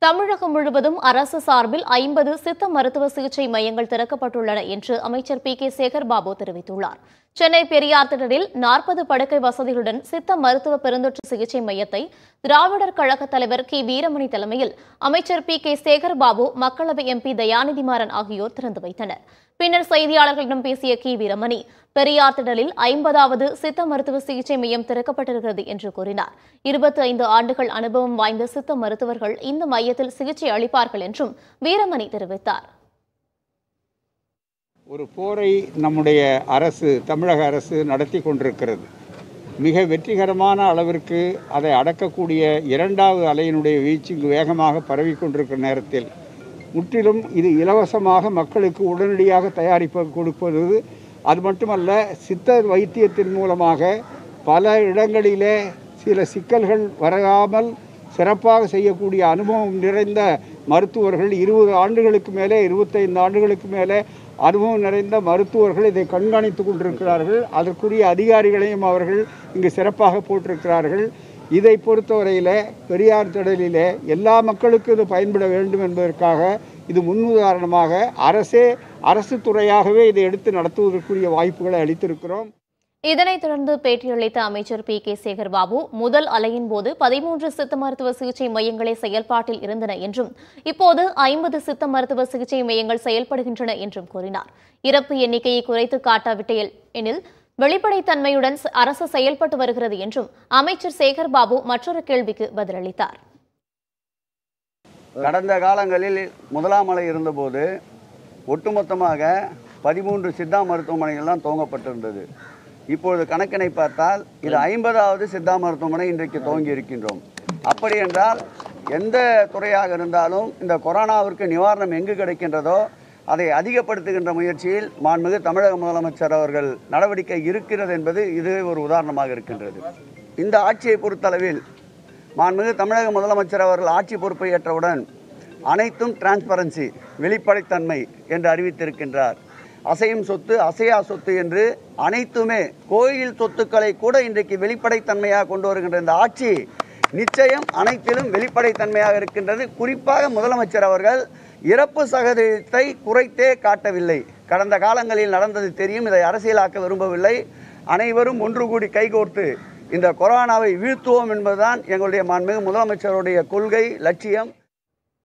தமிழகம் முழுவதும் அரசு சார்பில் 50 சித்த மருத்துவ சிகிச்சை மையங்கள் திறக்கப்பட்டுள்ளன என்று அமைச்சர் கே சேகர்பாபு தெரிவித்துள்ளார். சென்னை பெரியார் திடலில் 40 படுக்கை வசதிகளுடன் சித்த மருத்துவ பெருந்தொற்று சிகிச்சை மையத்தை திராவிடர் கழக தலைவர் வீரமணி தலைமையில் அமைச்சர் கே சேகர்பாபு, மக்களவை MP தயாநிதி மாறன் ஆகியோர் திறந்து வைத்தனர். பின்னர் செய்தியாளர்களிடம் பேசிய வீரமணி, பெரியார் திடலில் 50வது சித்த மருத்துவ சிகிச்சை மையம் திறக்கப்பட்டிருக்கிறது என்று கூறினார். 25 ஆண்டுகள் அனுபவம் வாய்ந்த சித்த மருத்துவர்கள் இந்த மையத்தில் சிகிச்சை அளிப்பார்கள் என்றும் வீரமணி தெரிவித்தார். ஒரு போரை நம்முடைய அரசு, தமிழக அரசு நடத்தி கொண்டிருக்கிறது. மிக வெற்றிகரமான அளவிற்கு அதை அடக்கக்கூடிய இரண்டாவது அலையினுடைய வீச்சு வேகமாக பரவி கொண்டிருக்கிற நேரத்தில் முற்றிலும் இது இலவசமாக மக்களுக்கு உடனடியாக தயாரிப்பு கொடுப்பது. அது மட்டுமல்ல, சித்த வைத்தியத்தின் மூலமாக பல இடங்களிலே சில சிக்கல்கள் வராமல் சிறப்பாக செய்யக்கூடிய அனுபவம் நிறைந்த மருத்துவர்கள் 20 ஆண்டுகளுக்கு மேலே, 25 ஆண்டுகளுக்கு மேலே அனுபவம் நிறைந்த மருத்துவர்கள் இதை கண்காணித்து கொண்டிருக்கிறார்கள். அதற்குரிய அதிகாரிகளையும் அவர்கள் இங்கு சிறப்பாக போட்டிருக்கிறார்கள். இதை பொறுத்தவரையில் பெரியார் திடலிலே எல்லா மக்களுக்கும் இது பயன்பட வேண்டும் என்பதற்காக இது முன்னுதாரணமாக அரசு துறையாகவே இதை எடுத்து நடத்துவதற்குரிய வாய்ப்புகளை அளித்திருக்கிறோம். இதனைத் தொடர்ந்து பேட்டியளித்த அமைச்சர் கே சேகர்பாபு, முதல் அலையின் போது 13 சித்த மருத்துவ சிகிச்சை மையங்களே செயல்பாட்டில் இருந்தன என்றும் இப்போது 50 சித்த மருத்துவ சிகிச்சை மையங்கள் செயல்படுகின்றன என்றும் கூறினார். இறப்பு எண்ணிக்கையை குறைத்து காட்டாவிட்டால் எனில் வெளிப்படைத்தன்மையுடன் அரசு செயல்பட்டு வருகிறது என்றும் அமைச்சர் சேகர்பாபு மற்றொரு கேள்விக்கு பதிலளித்தார். கடந்த காலங்களில் முதலாம் அலை இருந்தபோது ஒட்டுமொத்தமாக 13 சித்தா மருத்துவமனைகள் தான் துவங்கப்பட்டிருந்தது. இப்பொழுது கணக்கினை பார்த்தால் இது 50வது சித்தா மருத்துவமனை இன்றைக்கு துவங்கி இருக்கின்றோம். அப்படி என்றால் எந்த துறையாக இருந்தாலும் இந்த கொரோனாவிற்கு நிவாரணம் எங்கு கிடைக்கின்றதோ அதை அதிகப்படுத்துகின்ற முயற்சியில் மாண்புமிகு தமிழக முதலமைச்சர் அவர்கள் நடவடிக்கை இருக்கிறது என்பது இது ஒரு உதாரணமாக இருக்கின்றது. இந்த ஆட்சியை பொறுத்தளவில் மாண்புமிகு தமிழக முதலமைச்சர் அவர்கள் ஆட்சி பொறுப்பை ஏற்றவுடன் அனைத்தும் டிரான்ஸ்பரன்சி, வெளிப்படைத்தன்மை என்று அறிவித்திருக்கின்றார். அசையும் சொத்து, அசையா சொத்து என்று அனைத்துமே, கோயில் சொத்துக்களை கூட இன்றைக்கு வெளிப்படைத்தன்மையாக கொண்டு வருகின்ற இந்த ஆட்சி நிச்சயம் அனைத்திலும் வெளிப்படைத்தன்மையாக இருக்கின்றது. குறிப்பாக முதலமைச்சர் அவர்கள் இறப்பு சதவீதத்தை குறைத்தே காட்டவில்லை. கடந்த காலங்களில் நடந்தது தெரியும். இதை அரசியலாக்க விரும்பவில்லை. அனைவரும் ஒன்று கூடி கைகோர்த்து இந்த கொரோனாவை வீழ்த்துவோம் என்பதுதான் எங்களுடைய மாண்புமிகு முதலமைச்சருடைய கொள்கை, லட்சியம்.